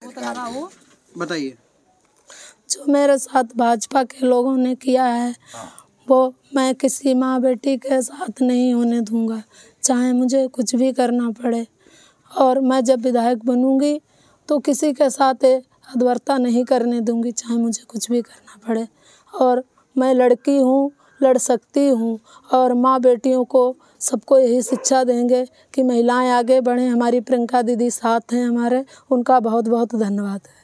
बताइए। जो मेरे साथ भाजपा के लोगों ने किया है वो मैं किसी माँ बेटी के साथ नहीं होने दूंगा, चाहे मुझे कुछ भी करना पड़े। और मैं जब विधायक बनूंगी तो किसी के साथ अधवरता नहीं करने दूंगी, चाहे मुझे कुछ भी करना पड़े। और मैं लड़की हूँ, लड़ सकती हूँ। और माँ बेटियों को सबको यही शिक्षा देंगे कि महिलाएं आगे बढ़ें। हमारी प्रियंका दीदी साथ हैं हमारे, उनका बहुत बहुत धन्यवाद है।